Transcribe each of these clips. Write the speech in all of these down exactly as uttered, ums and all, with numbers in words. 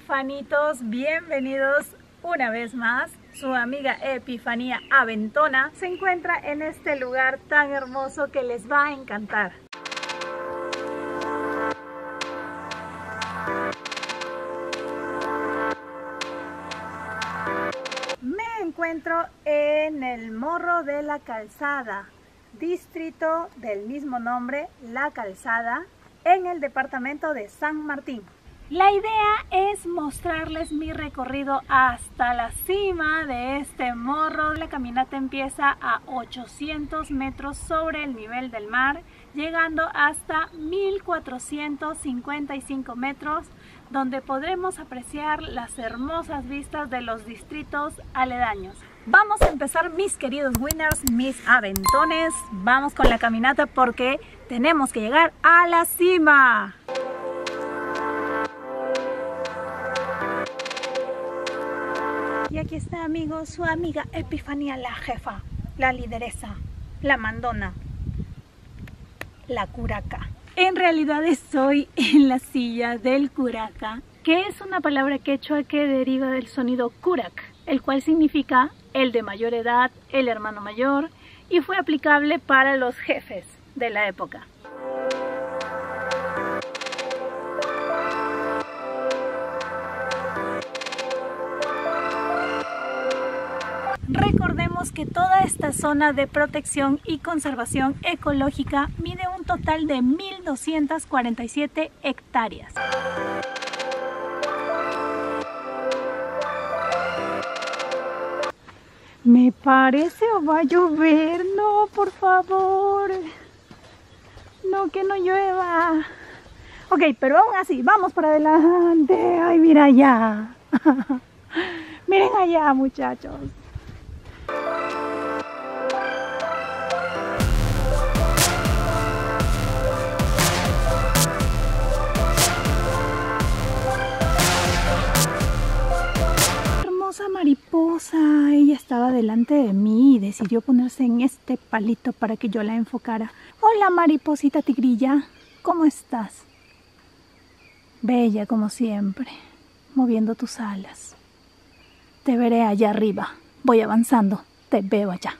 Epifanitos, bienvenidos una vez más. Su amiga Epifanía Aventona se encuentra en este lugar tan hermoso que les va a encantar. Me encuentro en el Morro de la Calzada, distrito del mismo nombre, La Calzada, en el departamento de San Martín. La idea es mostrarles mi recorrido hasta la cima de este morro. La caminata empieza a ochocientos metros sobre el nivel del mar, llegando hasta mil cuatrocientos cincuenta y cinco metros, donde podremos apreciar las hermosas vistas de los distritos aledaños. Vamos a empezar, mis queridos winners, mis aventones. Vamos con la caminata porque tenemos que llegar a la cima. Y aquí está, amigos, su amiga Epifanía, la jefa, la lideresa, la mandona, la curaca. En realidad estoy en la silla del curaca, que es una palabra quechua que deriva del sonido curac, el cual significa el de mayor edad, el hermano mayor, y fue aplicable para los jefes de la época. Recordemos que toda esta zona de protección y conservación ecológica mide un total de mil doscientas cuarenta y siete hectáreas. Me parece o va a llover. No, por favor. No, que no llueva. Ok, pero aún así, vamos para adelante. Ay, mira allá. Miren allá, muchachos. Hermosa mariposa, ella estaba delante de mí y decidió ponerse en este palito para que yo la enfocara. Hola, mariposita tigrilla, ¿cómo estás? Bella como siempre, moviendo tus alas. Te veré allá arriba. Voy avanzando, te veo allá.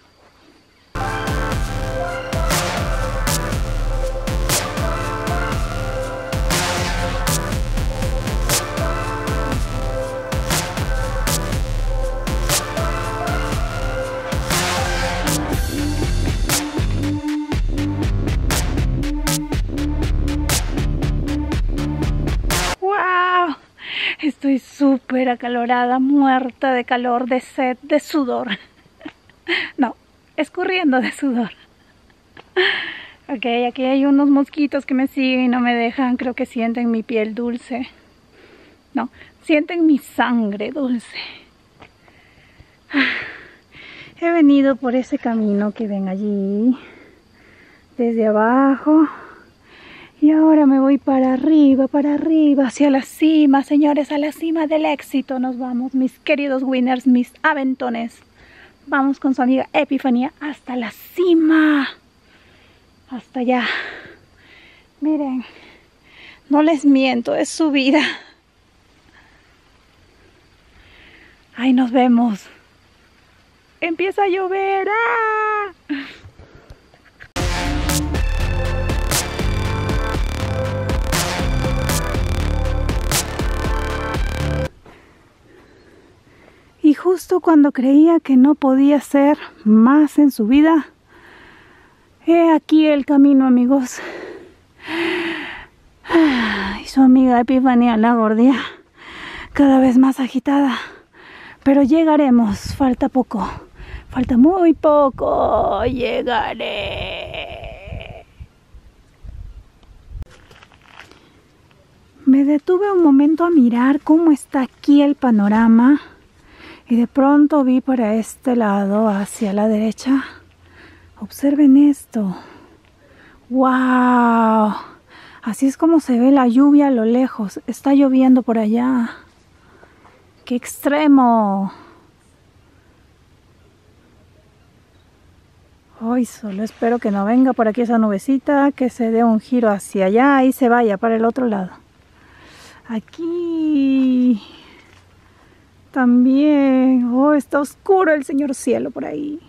¡Wow! Estoy súper acalorada, muerta de calor, de sed, de sudor. No, escurriendo de sudor. Ok, aquí hay unos mosquitos que me siguen y no me dejan. Creo que sienten mi piel dulce. No, sienten mi sangre dulce. He venido por ese camino que ven allí, desde abajo. Y ahora me voy para arriba, para arriba, hacia la cima, señores, a la cima del éxito nos vamos, mis queridos winners, mis aventones. Vamos con su amiga Epifanía hasta la cima, hasta allá. Miren, no les miento, es subida. Ahí nos vemos. Empieza a llover. ¡Ah! Y justo cuando creía que no podía hacer más en su vida, he aquí el camino, amigos. Y su amiga Epifanía, la gordía, cada vez más agitada. Pero llegaremos, falta poco, falta muy poco, llegaré. Me detuve un momento a mirar cómo está aquí el panorama. Y de pronto vi para este lado, hacia la derecha. Observen esto. ¡Wow! Así es como se ve la lluvia a lo lejos. Está lloviendo por allá. ¡Qué extremo! Hoy solo espero que no venga por aquí esa nubecita, que se dé un giro hacia allá y se vaya para el otro lado. Aquí también. Oh, está oscuro el señor cielo por ahí.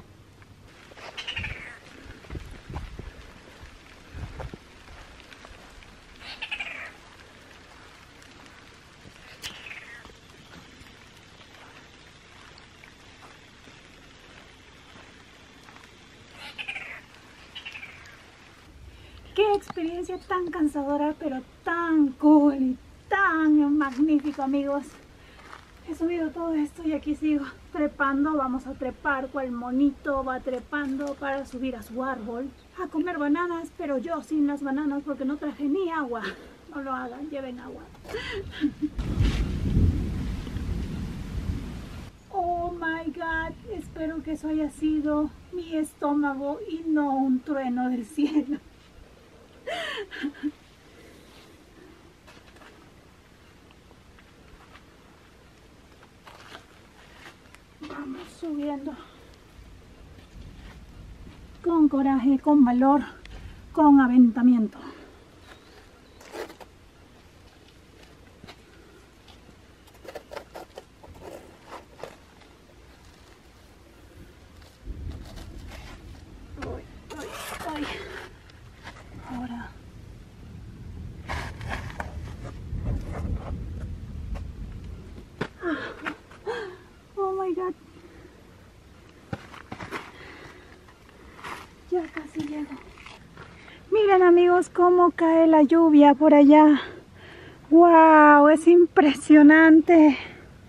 Qué experiencia tan cansadora, pero tan cool y tan magnífico, amigos. He subido todo esto y aquí sigo trepando. Vamos a trepar cual monito va trepando para subir a su árbol a comer bananas, pero yo sin las bananas porque no traje ni agua. No lo hagan, lleven agua. Oh my God, espero que eso haya sido mi estómago y no un trueno del cielo. Vamos subiendo con coraje, con valor, con aventamiento. Ay, ay, ay. Ahora. Oh my God. Ya casi llego. Miren, amigos, cómo cae la lluvia por allá. Wow, es impresionante.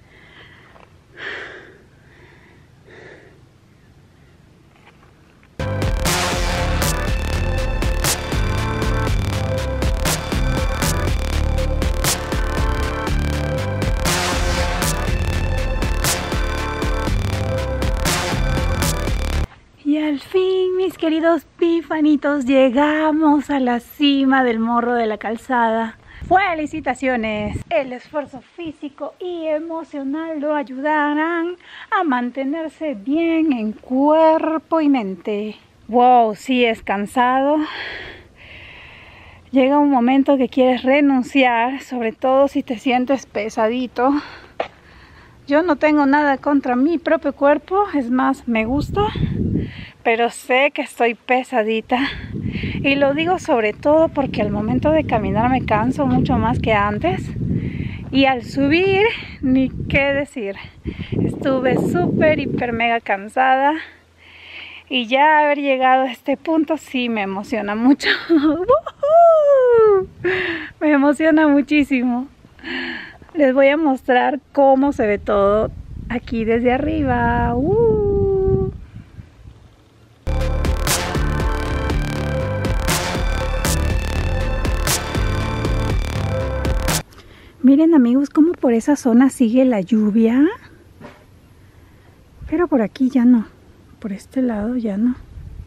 Y al fin, mis queridos pifanitos, llegamos a la cima del Morro de la Calzada. ¡Felicitaciones! El esfuerzo físico y emocional lo ayudarán a mantenerse bien en cuerpo y mente. ¡Wow! Sí es cansado. Llega un momento que quieres renunciar, sobre todo si te sientes pesadito. Yo no tengo nada contra mi propio cuerpo, es más, me gusta, pero sé que estoy pesadita. Y lo digo sobre todo porque al momento de caminar me canso mucho más que antes. Y al subir, ni qué decir, estuve súper, hiper, mega cansada. Y ya haber llegado a este punto sí me emociona mucho. Me emociona muchísimo. Les voy a mostrar cómo se ve todo aquí desde arriba. Uh. Miren, amigos, cómo por esa zona sigue la lluvia. Pero por aquí ya no. Por este lado ya no.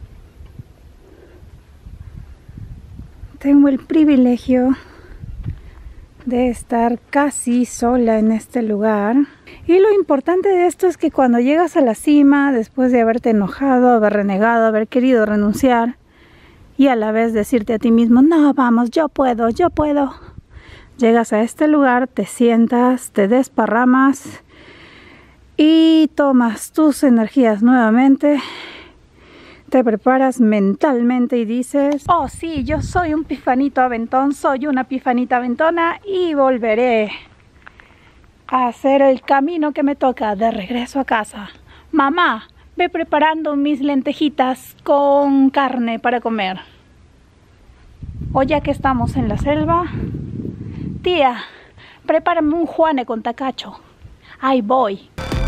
Tengo el privilegio de estar casi sola en este lugar. Y lo importante de esto es que cuando llegas a la cima, después de haberte enojado, haber renegado, haber querido renunciar, y a la vez decirte a ti mismo, no, vamos, yo puedo, yo puedo. Llegas a este lugar, te sientas, te desparramas y tomas tus energías nuevamente. Te preparas mentalmente y dices, oh sí, yo soy un pifanito aventón, soy una pifanita aventona y volveré a hacer el camino que me toca de regreso a casa. Mamá, ve preparando mis lentejitas con carne para comer. O ya que estamos en la selva, tía, prepárame un juane con tacacho. Ahí voy.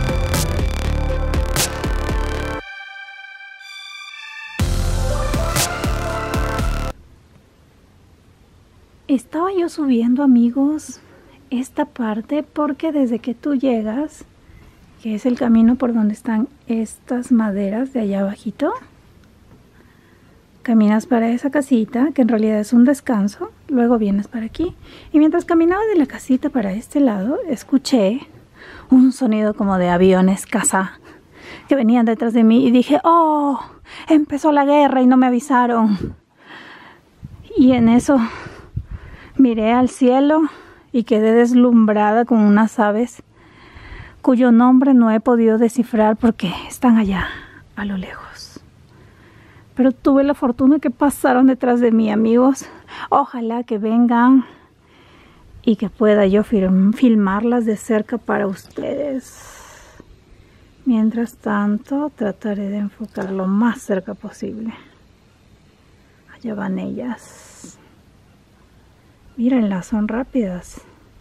Estaba yo subiendo, amigos, esta parte porque desde que tú llegas, que es el camino por donde están estas maderas de allá abajito, caminas para esa casita, que en realidad es un descanso, luego vienes para aquí. Y mientras caminaba de la casita para este lado, escuché un sonido como de aviones caza que venían detrás de mí y dije, oh, empezó la guerra y no me avisaron. Y en eso miré al cielo y quedé deslumbrada con unas aves cuyo nombre no he podido descifrar porque están allá, a lo lejos. Pero tuve la fortuna que pasaron detrás de mí, amigos. Ojalá que vengan y que pueda yo film- filmarlas de cerca para ustedes. Mientras tanto, trataré de enfocar lo más cerca posible. Allá van ellas. Mírenlas, son rápidas.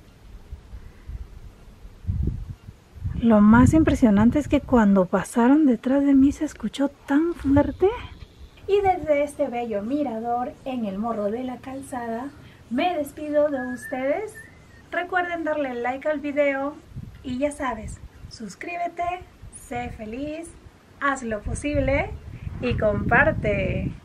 Lo más impresionante es que cuando pasaron detrás de mí se escuchó tan fuerte. Y desde este bello mirador en el Morro de la Calzada, me despido de ustedes. Recuerden darle like al video y ya sabes, suscríbete, sé feliz, haz lo posible y comparte.